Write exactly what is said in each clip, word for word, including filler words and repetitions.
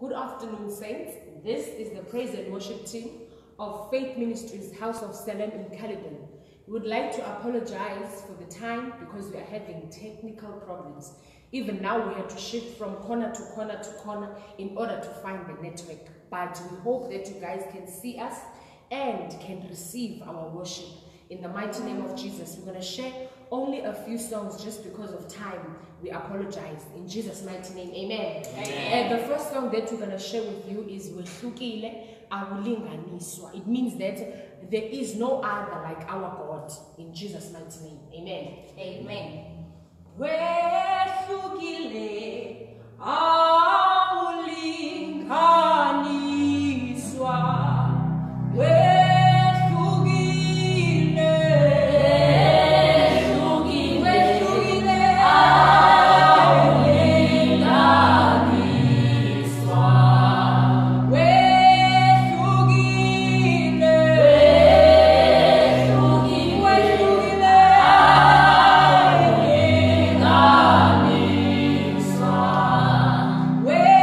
Good afternoon, saints. This is the praise and worship team of Faith Ministries House of Salem in Caledon. We would like to apologize for the time because we are having technical problems. Even now we have to shift from corner to corner to corner in order to find the network. But we hope that you guys can see us and can receive our worship. In the mighty name of Jesus, we're going to share only a few songs just because of time. We apologize. In Jesus' mighty name, amen. Amen. And the first song that we're going to share with you is Wehlukile Awulinganiswa. It means that there is no other like our God. In Jesus' mighty name, amen. Amen. Wehlukile Awulinganiswa. Where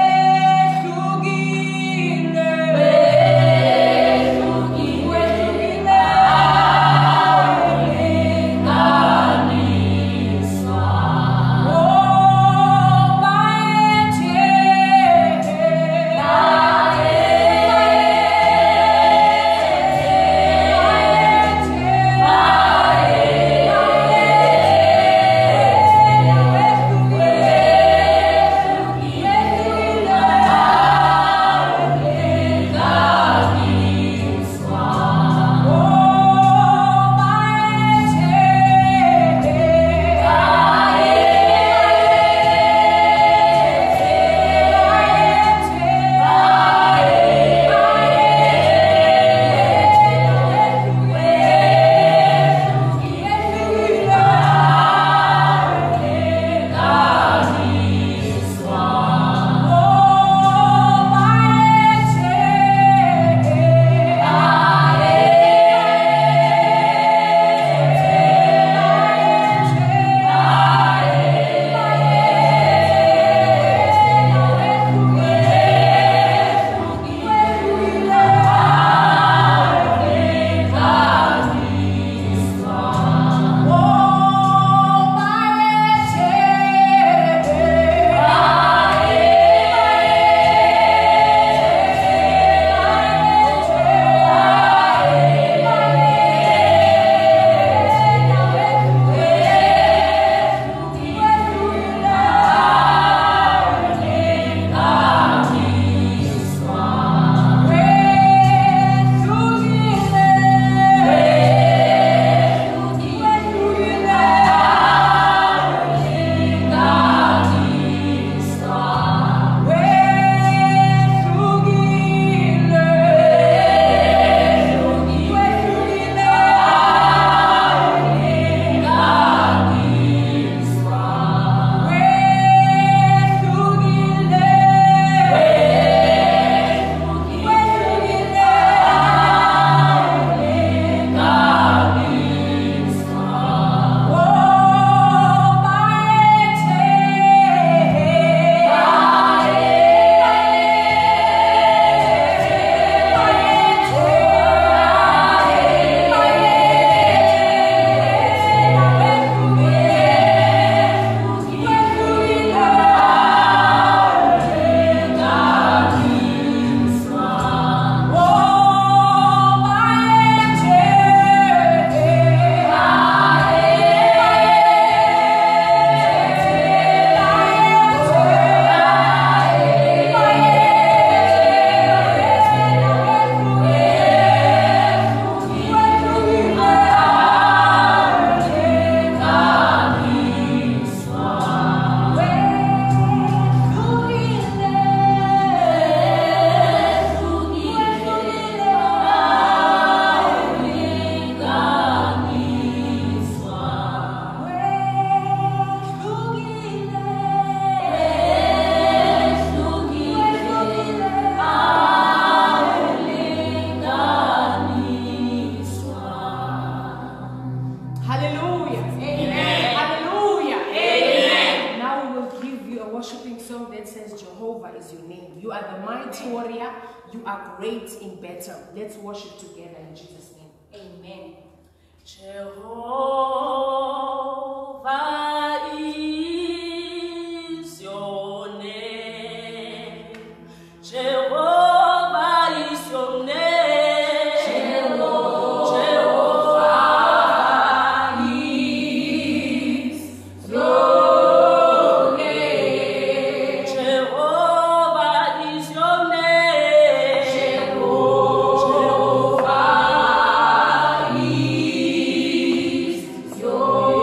is your name. You are the mighty warrior. You are great in battle. Let's worship together in Jesus' name. Amen. Jehovah is your name. Jehovah is your name. Your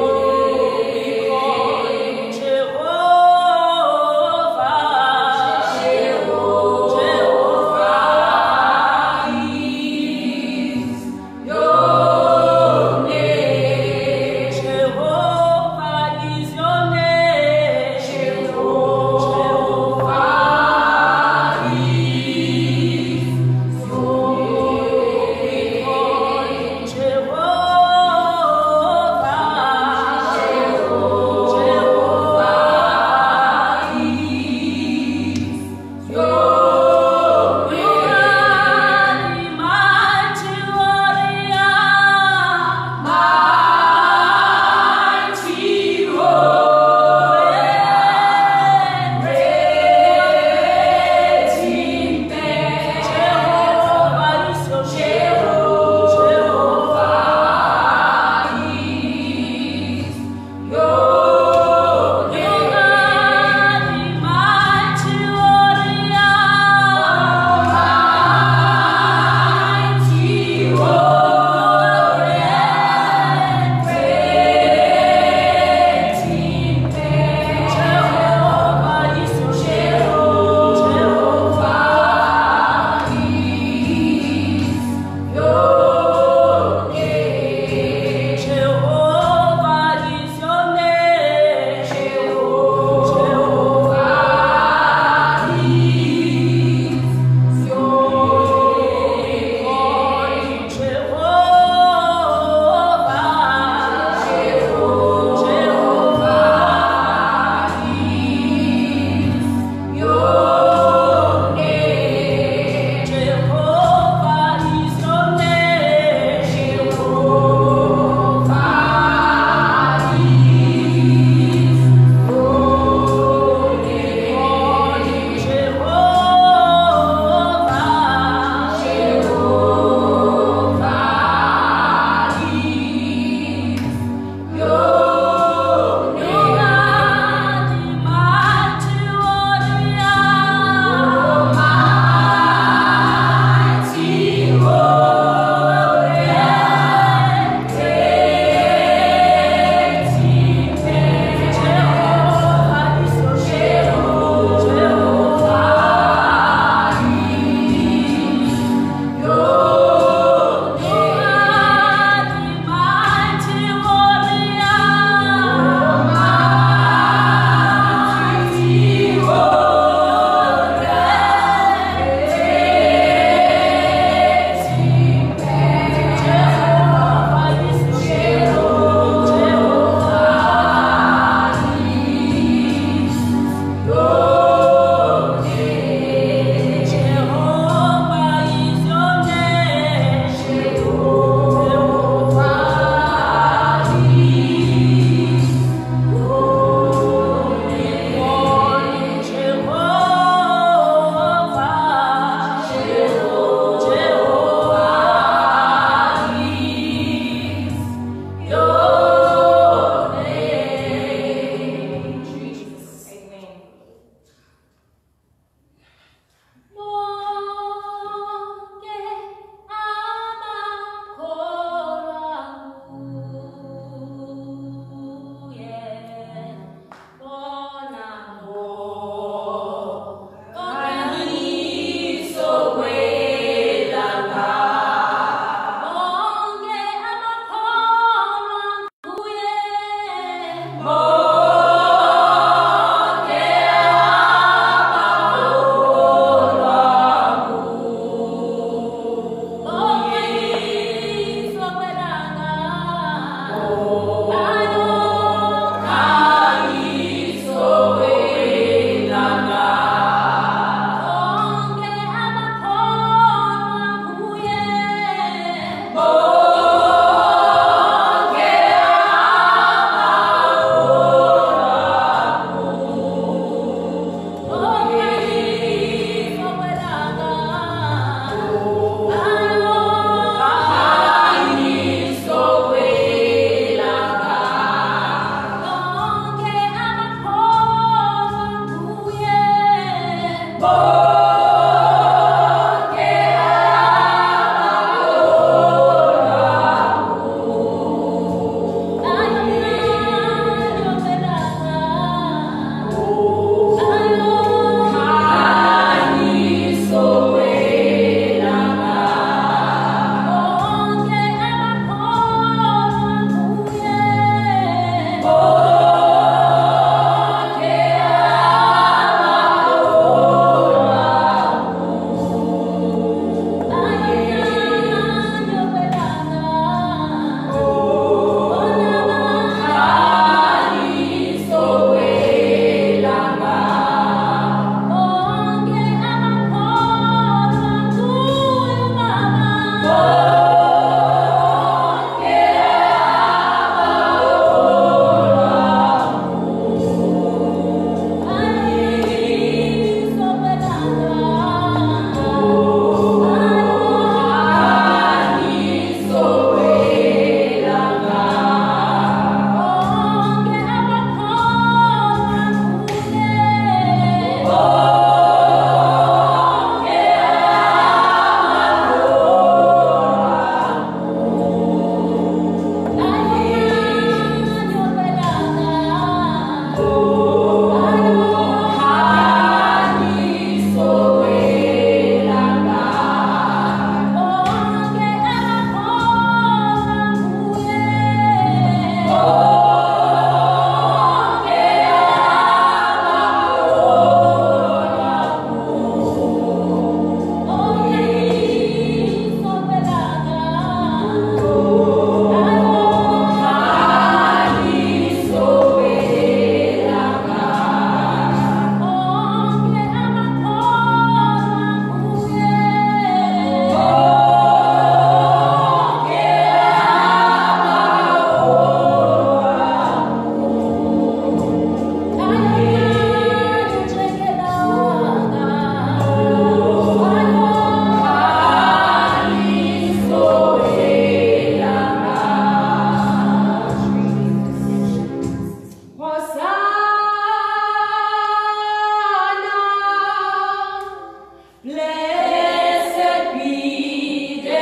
Blessed be the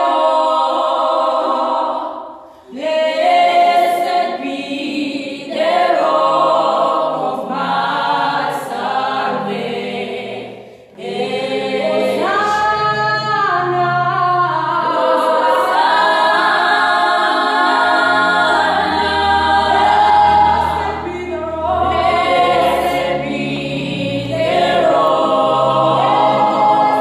rock. Blessed be the rock of my salvation. Blessed be the rock.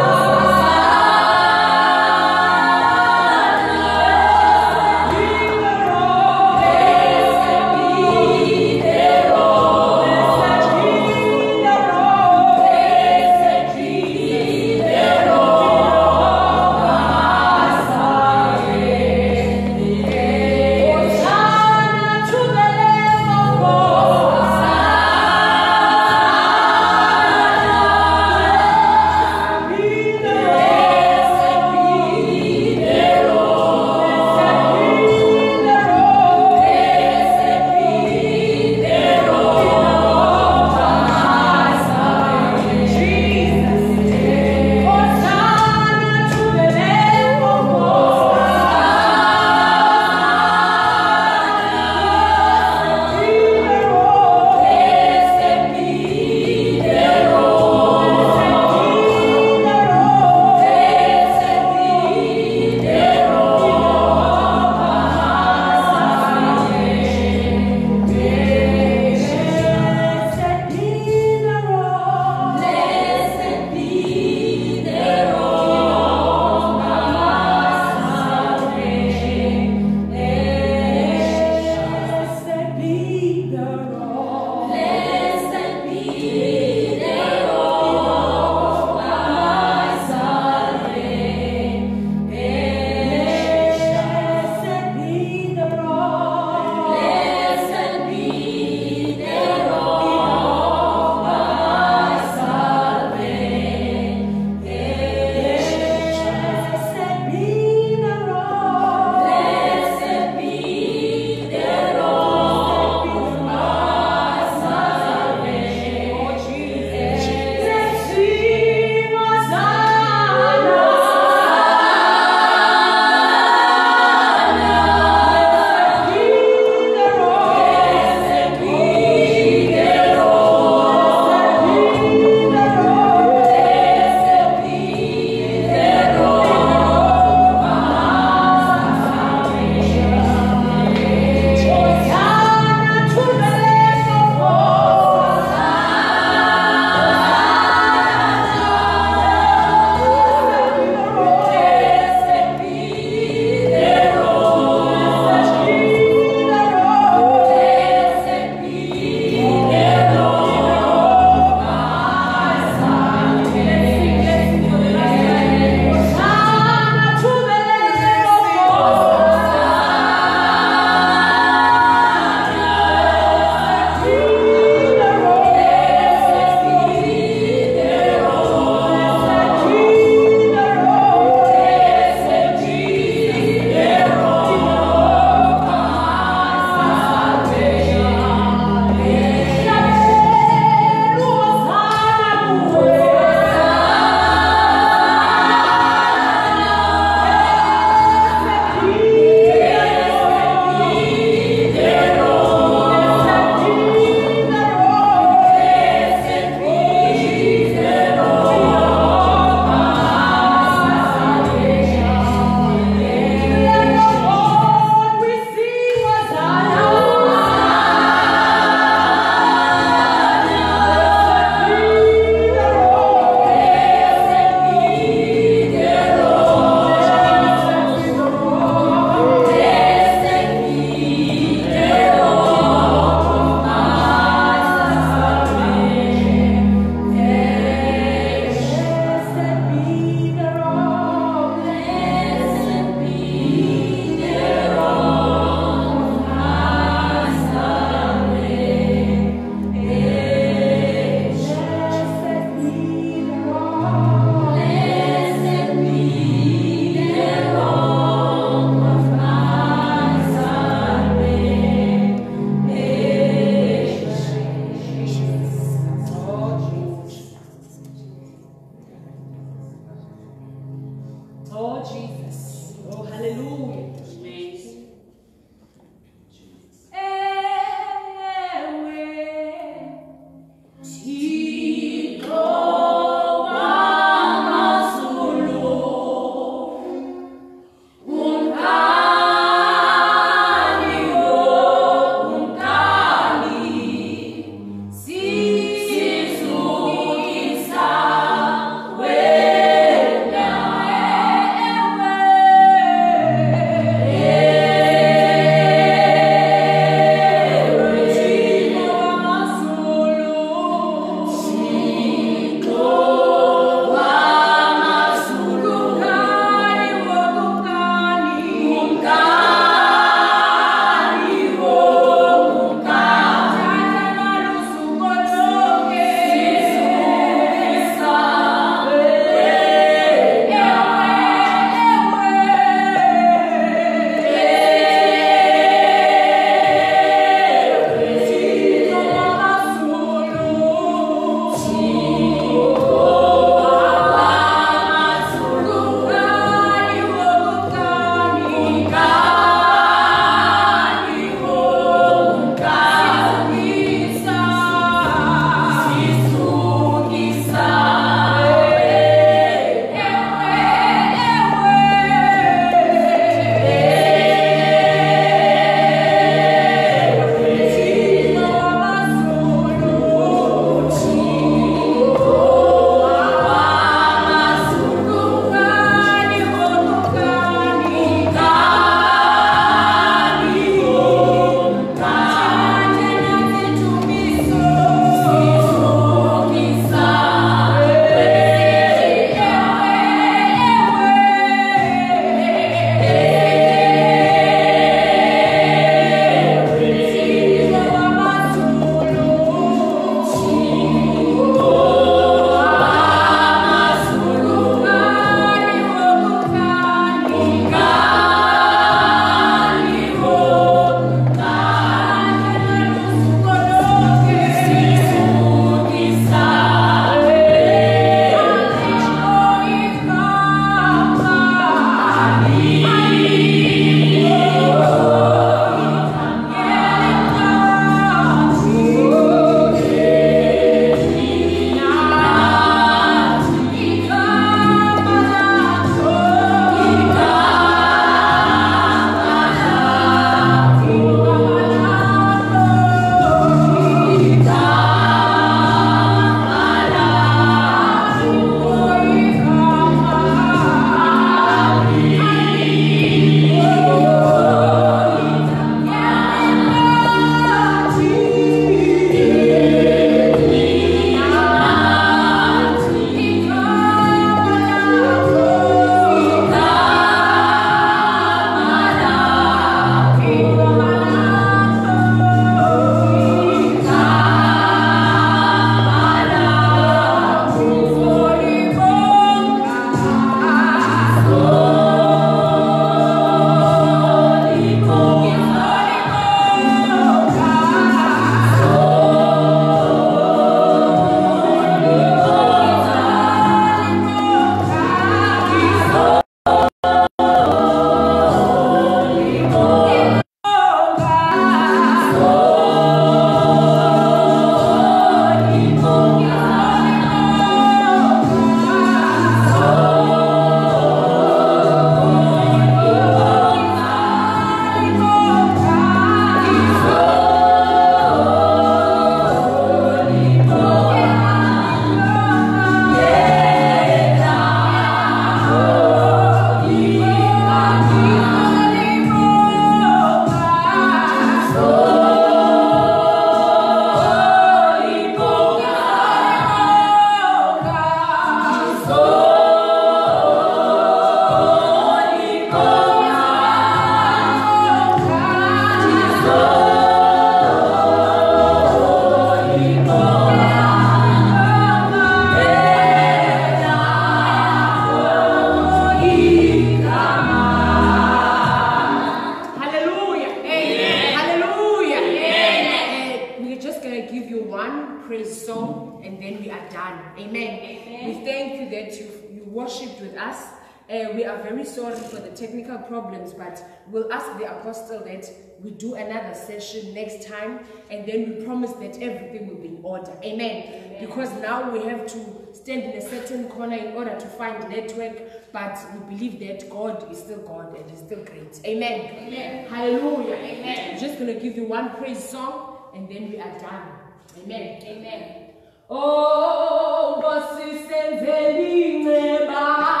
Amen. We thank you that you, you worshipped with us. Uh, we are very sorry for the technical problems, but we'll ask the apostle that we do another session next time, and then we promise that everything will be in order. Amen. Amen. Because now we have to stand in a certain corner in order to find network, but we believe that God is still God and is still great. Amen. Amen. Hallelujah. Amen. I'm just going to give you one praise song, and then we are done. Amen. Amen. Oh, Bosi Senzeli Neba.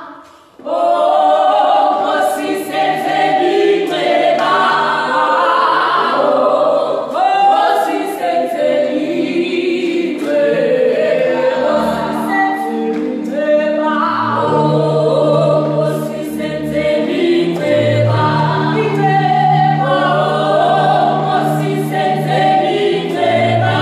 Oh, Bosi Senzeli Neba. Oh, Bosi Senzeli Neba. Oh, Bosi Senzeli Neba. Oh, Bosi Senzeli Neba.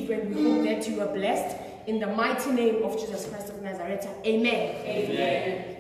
In the mighty name of Jesus Christ of Nazareth, amen. Amen.